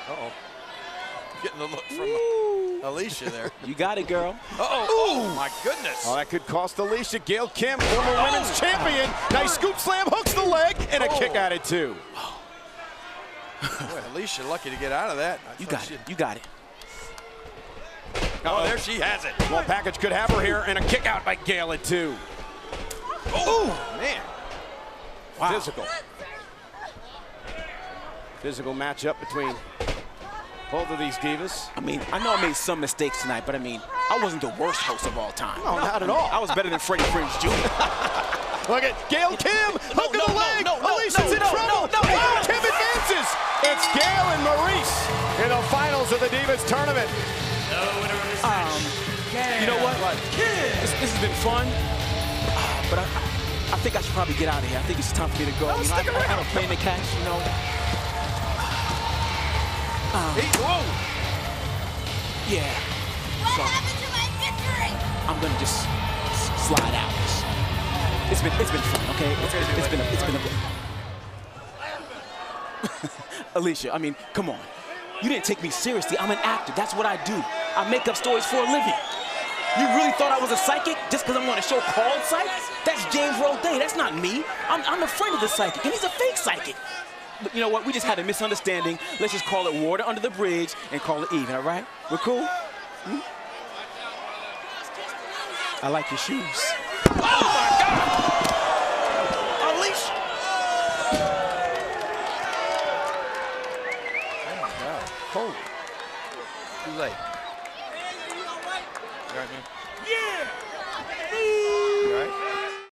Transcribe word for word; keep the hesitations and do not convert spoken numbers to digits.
Uh-oh. Getting the look from Ooh. Alicia there. You got it, girl. Uh-oh. Oh, my goodness. Oh, that could cost Alicia. Gail Kim, former oh. women's champion. Nice scoop slam, hooks the leg, and a oh. kick out at two. Boy, Alicia lucky to get out of that. I you got it. You got it. Oh, there she has it. Well, package could have her here, and a kick out by Gail at two. Oh, man. Wow. Physical. Physical matchup between both of these divas. I mean, I know I made some mistakes tonight, but I mean, I wasn't the worst host of all time. No, no not at all. I was better than Freddie Prinze Junior Look at Gail Kim, hook no, of the no, leg. No, no, Alicia's no, in no, trouble. No, no, no, Gail Kim advances. It's Gail and Maryse in the finals of the Divas tournament. Um, you know what? what? This, this has been fun, uh, but I, I think I should probably get out of here. I think it's time for me to go. No, you know, stick I, around. I have a plane to catch, you know. Um, hey, whoa. Yeah. What so, happened to my victory? I'm gonna just slide out. It's been it's been fun, okay? It's, it's, it's been a, it's been a Alicia, I mean, come on. You didn't take me seriously. I'm an actor. That's what I do. I make up stories for a living. You really thought I was a psychic just because I'm on a show called Psych? That's James Roday. That's not me. I'm, I'm a friend of the psychic, and he's a fake psychic. But you know what? We just had a misunderstanding. Let's just call it water under the bridge and call it even, all right? We're cool? Hmm? I like your shoes. Oh, my